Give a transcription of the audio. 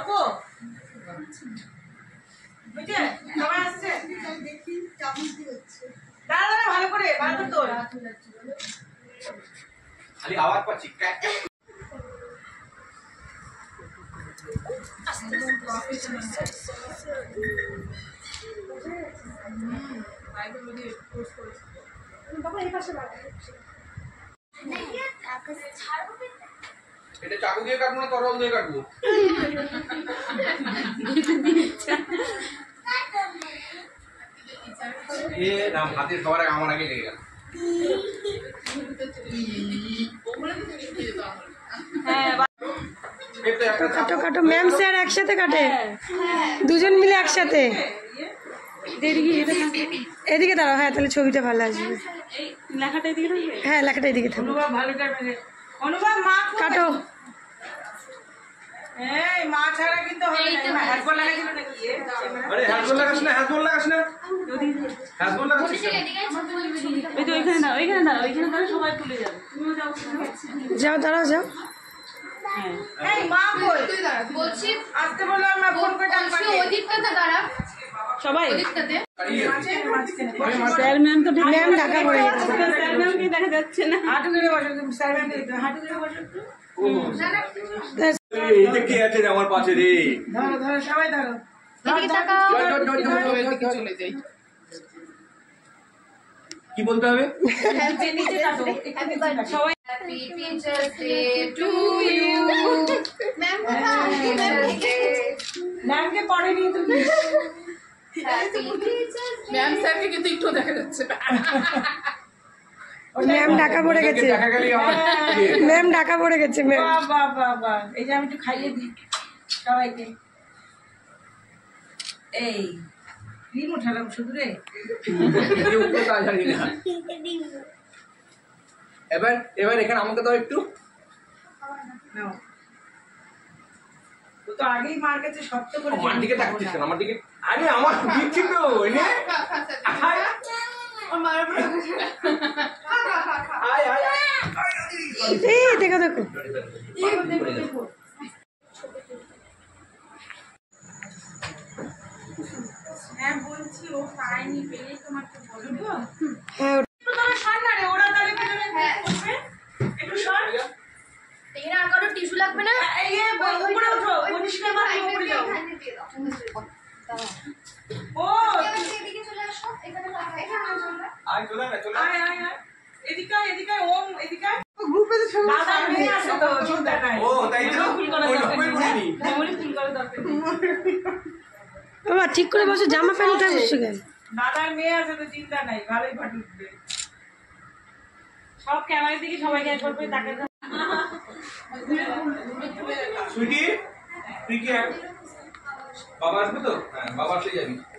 অল্প বুঝছে সবাই আসছে দেখি কেমন কি হচ্ছে দাঁড়া ভালো করে বার কর তোর খালি আওয়াজ পাচ্ছি এটা চাকু দিয়ে কাটবো না তরল দিয়ে কাটবো এ নাম হাতের খাবার আমার আগে লেগে গেল কাটো কাটো ম্যাম স্যার একসাথে কাটে দুজন মিলে একসাথে এদিকে দাঁড়াও হ্যাঁ তাহলে ছবিটা ভালো আসবে হ্যাঁ লেখাটা এদিকে থাকবে কাটো এই মা ছাড়া কিন্তু হবে না হেডফোন লাগাইছিল নাকি আরে হেডফোন লাগাস না হেডফোন লাগাস না হেডফোন লাগাস ওই তো ওইখানে দাঁড়াও সবাই তুলে যাবে তুমিও যাও দাঁড়াও যাও এই মা কই বলছি আসতে বললাম না ফোন করে ডাক পাঠিয়ে ওদিকটাতে দাঁড়া সবাই ওদিকটাতে স্যার ম্যাম তো ম্যাম ঢাকা পড়ে গেছে স্যার ম্যামকে দেখা যাচ্ছে না হাঁটু ধরে বসো তুমি স্যার ম্যাম হাঁটু ধরে বসো এইটা কে আছে আমার পাশে রে ধরো ধরো সবাই ধরো এদিকে তাকাও চলে যাই কি বলতে হবে নিচে কাটো সবাই happy teachers day to you ma'am ম্যামকে পড়ে নিয়ে তুমি হ্যাপি টিচার্স ম্যাম স্যারকে কিন্তু একটু দেখা যাচ্ছে না ম্যাম ঢাকা পড়ে গেছে দেখা গেলে আমার ম্যাম ঢাকা পড়ে গেছে ম্যাম বাহ বাহ বাহ এই যে আমি একটু খাইয়ে দিই সবাইকে এই ক্রিম উঠালাম শুধু রে জানি না এবার এবার এখানে আমাকে দাও একটু নাও ও তো আগেই মার কাছে শক্ত করে আমার দিকে তাকাচ্ছিস কেন আমার দিকে আরে আমার দিচ্ছি তো এনে আয় আয় এই দেখো দেখো হ্যাঁ বলছি ও পায়নি পেলে তোমাকে বলবো হ্যাঁ একটু তোরা সর না রে ওরা তাহলে পেছনে হ্যাঁ। বসবে একটু সর এখানে আর কারো টিস্যু লাগবে না এই উপরে ওঠো পরিষ্কার ভাবে উপরে যাও ও এদিকে চলে আসো এখানে চলে আয় চলে না চলে আয় আয় আয় এদিকে আয়, এদিকে আয়, ওম এদিকে আয়। দাদা মেয়ে আছে তো চিন্তা নাই ও তাই তো ওই রকমই করিনি মেমোরি ফুল করার দরকার নেই বাবা ঠিক করে বসো জামা প্যান্ট উঠে বসছো কেন দাদার মেয়ে আছে তো চিন্তা নাই ভালোই ফটো উঠবে সব ক্যামেরার দিকে সবাইকে একবার করে তাকাতে সুইটি তুই কি বাবা আসবে তো হ্যাঁ বাবা আসলে যাবি